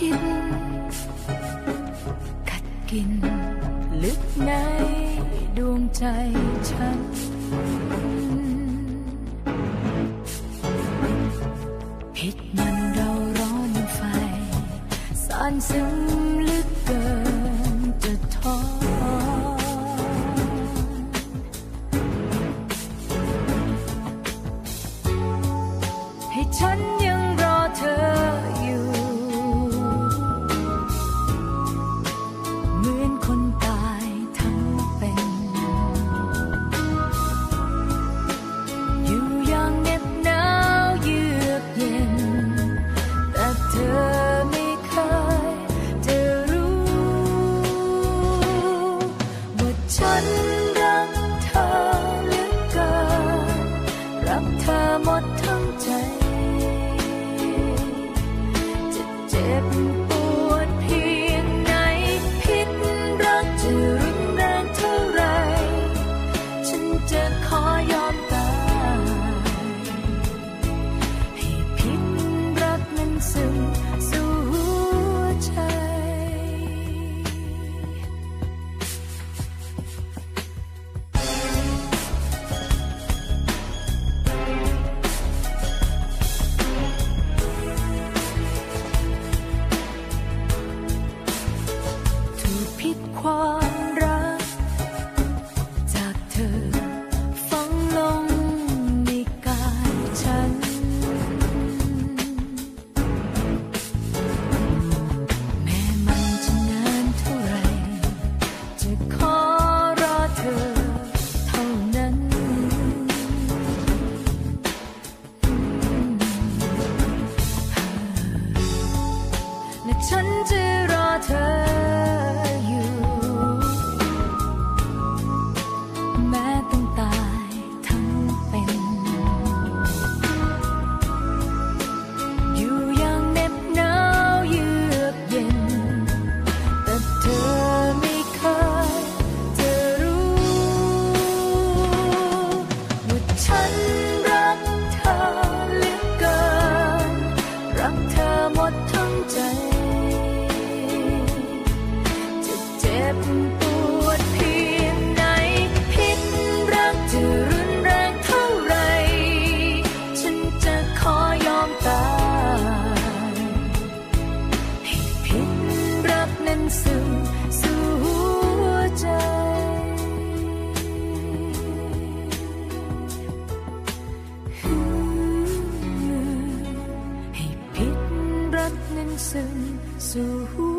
พิษกัดกินลึกในดวงใจฉันพิษมันเราร้อนไฟซ่านซึมลึกเกินจะทนให้ฉันยังรอเธออยู่เหมือนคนตายทั้งเป็นอยู่อย่างเหน็บหนาวเยือกเย็นแต่เธอไม่เคยจะรู้ว่าฉันรักเธอเหลือเกินรักเธอหมดทั้งใจเจ็บปวดเพียงไหนพิษรักจะรุนแรงเท่าไรฉันจะขอยอมตายให้พิษรักนั้นซึมสู่หัวใจถูกพิษความรักจากเธอฝังลงในกายฉันแม้มันจะนานเท่าไรจะขอรอเธอเท่านั้นและฉันจะรอเธออยู่แม้ต้องตายทั้งเป็นอยู่อย่างเหน็บหนาวเยือกเย็นแต่เธอไม่เคยจะรู้ว่าฉันรักเธอเหลือเกินรักเธอหมดทั้งใจจะเจ็บปวดเพียงไหนพิษรักจะรุนแรงเท่าไรฉันจะขอยอมตายให้พิษรักนั้นซึมสู่หัวใจให้พิษรักนั้นซึมสู่หั